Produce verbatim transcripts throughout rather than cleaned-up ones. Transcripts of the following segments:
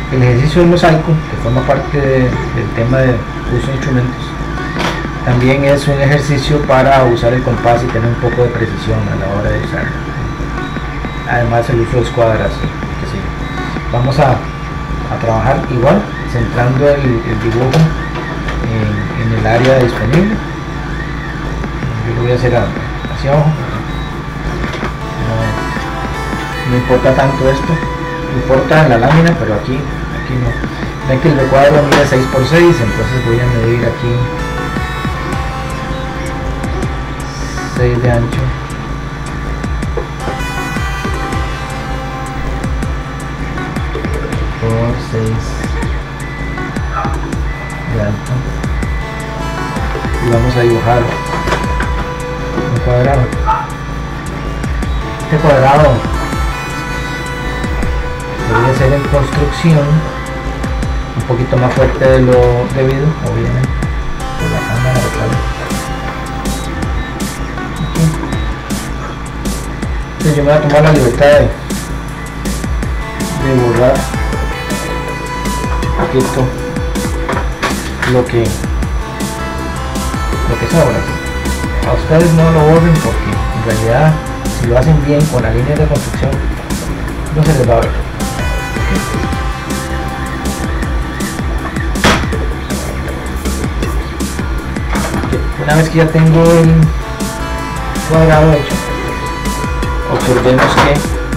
El ejercicio del mosaico, que forma parte de, del tema de uso de instrumentos, también es un ejercicio para usar el compás y tener un poco de precisión a la hora de usarlo. Además el uso de escuadras, que sí. Vamos a, a trabajar igual, centrando el, el dibujo en, en el área disponible. Yo lo voy a hacer hacia abajo. No, no importa tanto esto, importa en la lámina, pero aquí, aquí no. Ven que el recuadro mide seis por seis, entonces voy a medir aquí seis de ancho por seis de alto y vamos a dibujar un cuadrado. Este cuadrado debería ser en construcción un poquito más fuerte de lo debido, obviamente por la cámara de clave. Entonces yo me voy a tomar la libertad de, de borrar un poquito lo que lo que sobra. A ustedes no lo borren porque en realidad si lo hacen bien con la línea de construcción no se les va a ver. Una vez que ya tengo el cuadrado hecho, observemos que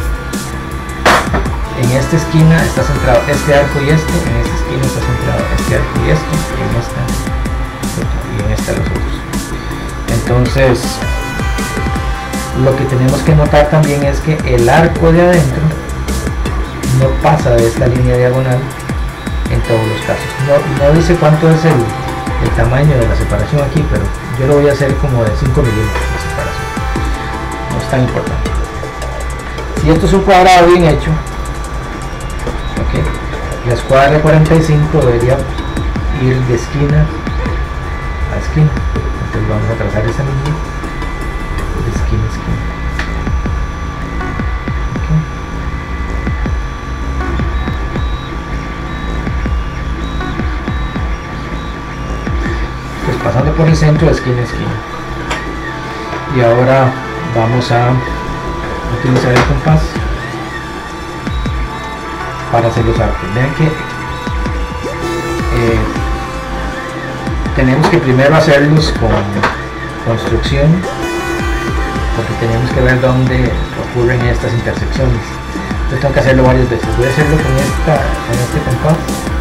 en esta esquina está centrado este arco y este, en esta esquina está centrado este arco y este, y en esta y en esta los otros. Entonces lo que tenemos que notar también es que el arco de adentro no pasa de esta línea diagonal en todos los casos. No, no dice cuánto es el, el tamaño de la separación aquí, pero yo lo voy a hacer como de cinco milímetros de separación. No es tan importante. Si esto es un cuadrado bien hecho, okay, la escuadra de cuarenta y cinco debería ir de esquina a esquina. Entonces vamos a trazar esa línea de esquina a esquina. Okay. Pues pasando por el centro de esquina a esquina. Y ahora vamos a utilizar el compás para hacer los arcos. Vean que eh, tenemos que primero hacerlos con construcción porque tenemos que ver dónde ocurren estas intersecciones. Entonces tengo que hacerlo varias veces. Voy a hacerlo con, esta, con este compás,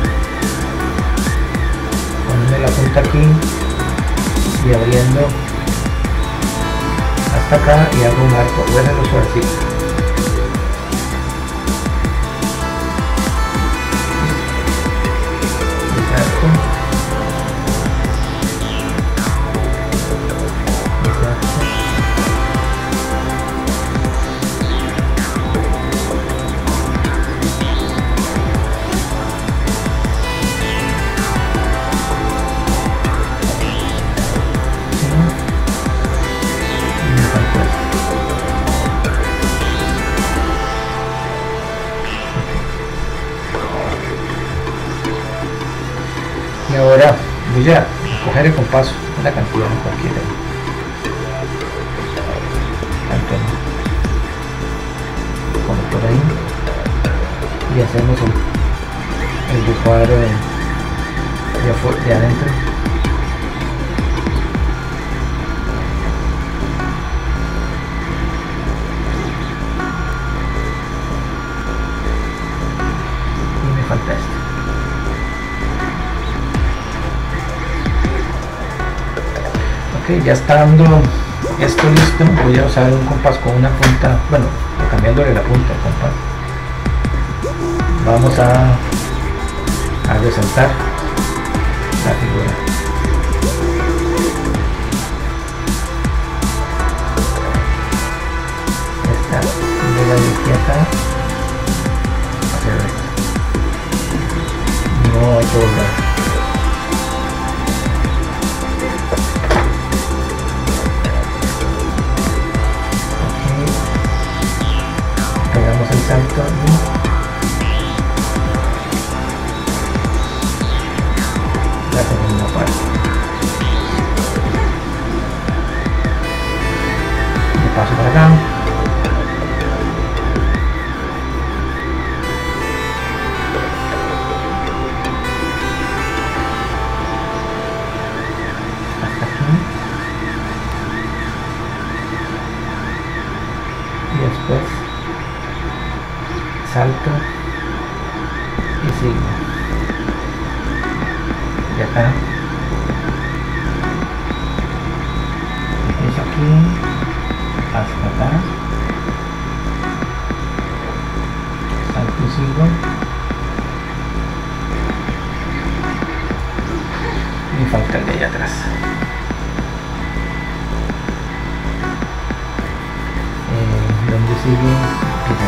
ponerme la punta aquí y abriendo hasta acá y hago un arco. Voy a hacerlo suavecito. Exacto. Exacto. Y ahora voy a coger el compás, una cantidad en cualquiera, tanto como por ahí, y hacemos el, el recuadro de, de, de adentro. Y me falta esto. Ya estando esto listo, voy a usar un compás con una punta, bueno, cambiándole la punta al compás. Vamos a, a resaltar la figura. Esta llega de aquí acá hacia recto. No hay que doblar. Salto y acá. Hasta aquí. Y después salto y sigo. Y acá. Empiezo aquí. Hasta acá. Salto y sigo. Me falta el de allá atrás. Eh, ¿Dónde sigue? Empieza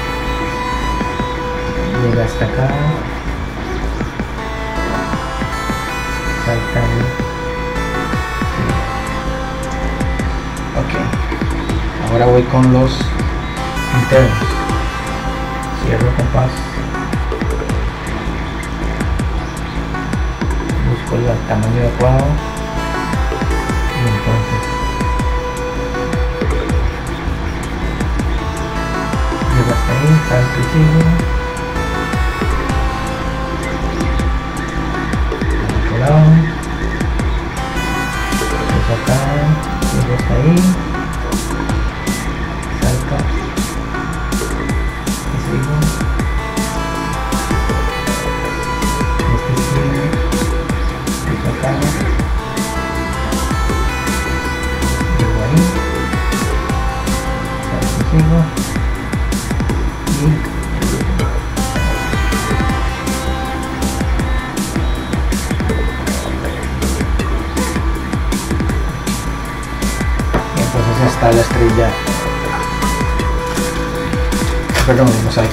aquí. Llega hasta acá. Salta ahí. Ok. Ahora voy con los internos. Cierro el compás. Busco el tamaño adecuado. Y entonces llego hasta ahí, salto y sigo. Al otro lado. Empiezo acá. Llego hasta ahí. Salto. Y sigo. Este sigue. Empiezo acá. Llego ahí. Salto y sigo. Y entonces está la estrella, perdón, el mosaico.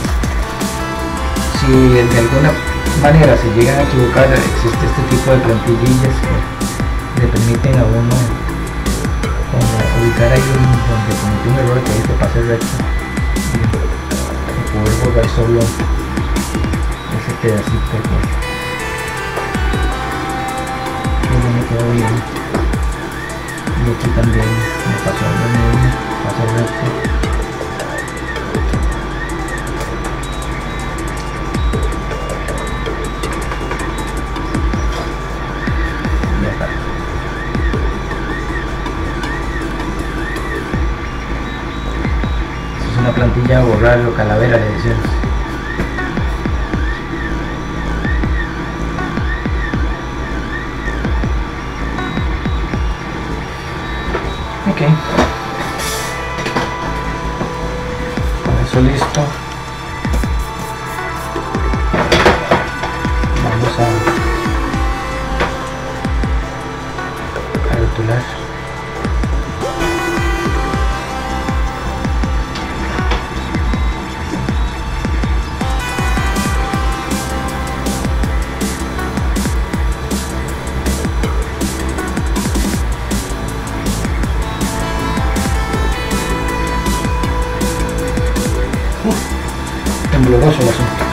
Si de alguna manera se llegan a equivocar, existe este tipo de plantillillas que le permiten a uno como ubicar ahí donde cometió un error, que ahí te pase recto y poder borrar solo ese pedacito que no me quedó bien. Y aquí también me pasó lo mismo, pasó recto. Y acá. Esta es una plantilla borrar o calavera de decimos. Ok, con eso listo, vamos a, a rotular. Tembloroso el asunto.